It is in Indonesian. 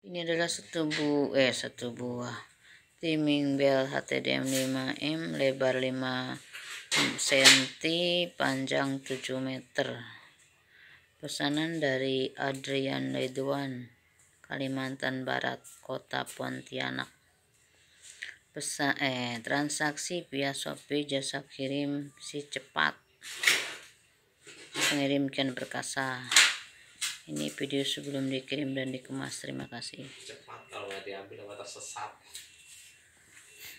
Ini adalah satu buah timing bel HTDM 5M, lebar 5 cm, panjang 7 meter. Pesanan dari Adrian Leduan, Kalimantan Barat, Kota Pontianak. Transaksi via Shopee, jasa kirim si cepat, mengirimkan perkasa. Ini video sebelum dikirim dan dikemas. Terima kasih. Cepat, kalau nggak diambil nggak tersesat.